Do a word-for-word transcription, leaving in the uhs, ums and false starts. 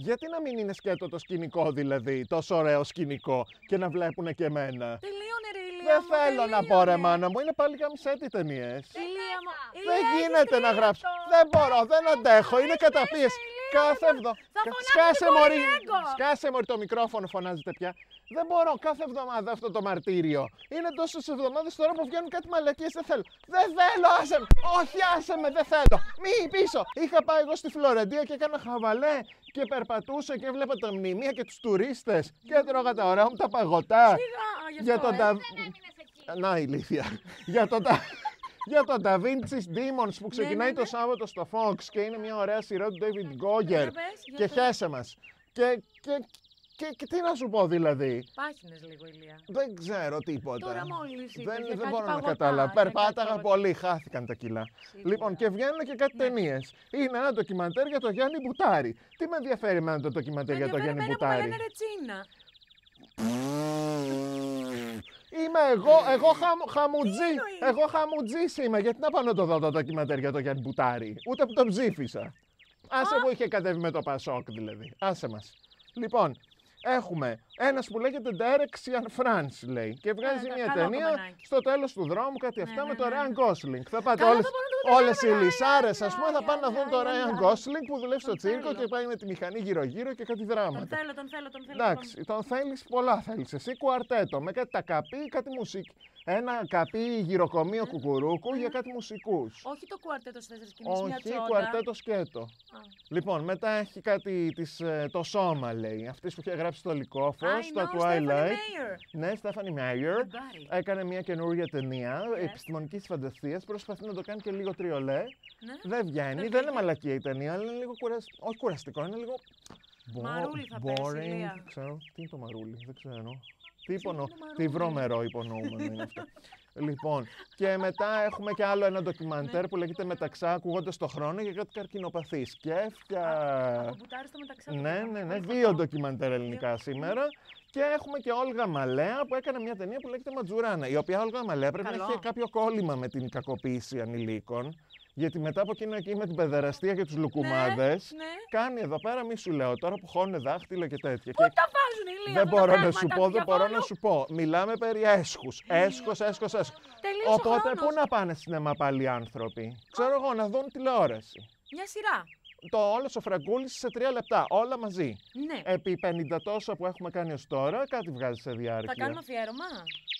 Γιατί να μην είναι σκέτο το σκηνικό δηλαδή, τόσο ωραίο σκηνικό και να βλέπουνε και εμένα. Τελείωνε ρε Ηλία Δεν μου, θέλω να πω ρε μάνα μου, είναι πάλι γαμισέτη ταινίες. Ηλία μου. Δεν Ηλία, γίνεται έχεις να γράψω. τρίτο. Δεν μπορώ, δεν αντέχω, είναι Ορίστε, καταπίεση. Ηλία, Κάθε θα- εβδομάδα. θα φωνάξω Σκάσε την μωρή, Κοριέγκο. σκάσε μωρή το μικρόφωνο, φωνάζετε πια. Δεν μπορώ κάθε εβδομάδα αυτό το μαρτύριο. Είναι τόσες εβδομάδες τώρα που βγαίνουν κάτι μαλακίες, δεν θέλω. Δεν θέλω, άσε με. Όχι, άσε με, δεν θέλω. Μη πίσω. Είχα πάει εγώ στη Φλωρεντία και έκανα χαβαλέ και περπατούσα και έβλεπα τα μνημεία και τους τουρίστες και έτρωγα τα ωραία μου τα παγωτά. Σιγά, γι' Για αυτό, τον ε. τα... Έμεινες εκεί. Να, ηλίθεια. Για τον τα... Για τον Da Vinci's Demons που ξεκινάει ναι, το ναι. Σάββατο στο Fox και είναι μια ωραία σειρά του David Goyer. Για πες, για Και πες. χέσε μας. Και, και, και, και τι να σου πω δηλαδή. Πάχινες λίγο Ηλία. Δεν ξέρω τίποτα. Τώρα μόλις είπες Δεν, για δεν κάτι μπορώ να παγωτά, καταλάβω. για κάτι Περπάταγα παγωτά. πολύ, χάθηκαν τα κιλά. Σίγουρα. Λοιπόν, και βγαίνουν και κάτι Ναι. ταινίες. Είναι ένα ντοκιμαντέρ για το Γιάννη Μπουτάρη. Τι με ενδιαφέρει εμένα το ντοκιμαντέρ για το Ενδιαφέρει Γιάννη εμένα που με Μπουτάρη. λένε Ρετσίνα. Είμαι εγώ, εγώ χαμ, χαμουτζή. εννοείς? Εγώ χαμουτζής είμαι. Γιατί να πάω να το δω το ντοκιμαντέρ για το Γιάννη Μπουτάρη. Ούτε που τον ψήφισα. Άσε που είχε κατέβει με το Πασόκ δηλαδή. Άσε μας. Λοιπόν, έχουμε ένας που λέγεται Direction France λέει. Και βγάζει Ε, μια καλό ταινία κομμενάκι. στο τέλος του δρόμου, κάτι αυτά ναι, με το ναι, Ryan ναι. Gosling. Θα πάτε Καλά, όλες, θα μπορούμε να το δούμε, όλες οι ρε, λυσάρες, Ryan, ας πούμε, θα πάνε να δουν το Ryan, Ryan Ryan. Gosling που δουλεύει στο Τον τσίρκο θέλω. και πάει με τη μηχανή γύρω-γύρω και κάτι Τον δράματα. θέλω, τον θέλω, τον θέλω. Εντάξει, τον θέλεις, πολλά θέλεις. Εσύ κουαρτέτο με κάτι τα καπί, κάτι μουσική. Ένα καπί γυροκομείο κουκουρούκου για κάτι μουσικούς. Όχι το κουαρτέτο στις τέσσερις σκηνές, μια Όχι, τσόντα. κουαρτέτο σκέτο. Α. Λοιπόν, μετά έχει κάτι της, ε, το σώμα λέει. Αυτή που είχε γράψει το Λυκόφο, I στο know, Twilight. Stephanie Meyer. Ναι, Στέφανη Μέιερ. Αγκάρι. Έκανε μια καινούργια ταινία Yes. επιστημονικής φαντασίας. Προσπαθεί να το κάνει και λίγο τριολέ. Ναι. Δεν βγαίνει, δεν είναι μαλακία η ταινία, αλλά είναι λίγο κουραστικό. Όχι κουραστικό, είναι λίγο. Bo- Μαρούλι θα πέσει, boring. Ηλία. Ξέρω. Τι είναι το μαρούλι, δεν ξέρω. Τι, υπονο... είναι το μαρούλι? τι βρωμερό υπονοούμενο είναι αυτό. Λοιπόν, και μετά έχουμε και άλλο ένα ντοκιμαντέρ που λέγεται Μεταξά ακούγοντας το χρόνο για κάτι καρκινοπαθή. Σκέφτια. Από μπουτάρι στο μεταξύ. Ναι, ναι, ναι, δύο ντοκιμαντέρ ελληνικά σήμερα. Και έχουμε και Όλγα Μαλέα που έκανε μια ταινία που λέγεται Ματζουράνα. Η οποία Όλγα Μαλέα πρέπει Καλό. να έχει κάποιο κόλλημα με την κακοποίηση ανηλίκων. Γιατί μετά από εκείνο εκεί με την παιδεραστία και τους λουκουμάδες, ναι. κάνει εδώ πέρα, μη σου λέω τώρα που χώνε δάχτυλο και τέτοια. Πού Και τα βάζουν Ηλία δεν αυτά τα μπορώ να πράγματα σου του πω, δεν μπορώ να διαβόλου? σου πω. Μιλάμε περί έσχους. Έσχος, έσχος, έσχος. Τελείωσε ο Οπότε χρόνος. πού να πάνε σινεμά πάλι οι άνθρωποι. Ξέρω εγώ, να δουν τηλεόραση. Μια σειρά. Το όλο ο Φραγκούλης σε τρία λεπτά, όλα μαζί. Ναι. Επί πενήντα τόσα που έχουμε κάνει ως τώρα, κάτι βγάζει σε διάρκεια. Θα κάνουμε αφιέρωμα.